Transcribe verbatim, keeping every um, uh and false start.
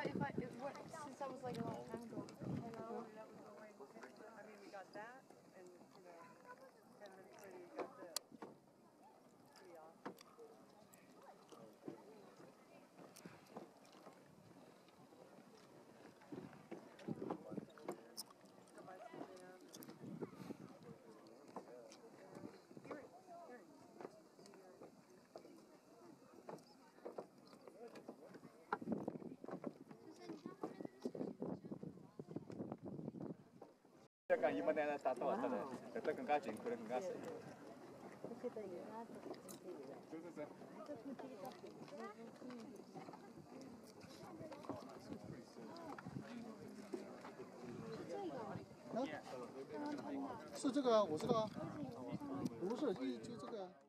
But if I, if, what, since that was like a long time ago. Hello, that was the way. I mean, we got that, and you know, ten minutes later we got this. Pretty awesome. 약간 이번에는 따뜻 왔잖아요. 그때更加紧，可能更加深。就是这样。 是这个啊，我知道啊，不是一就这个。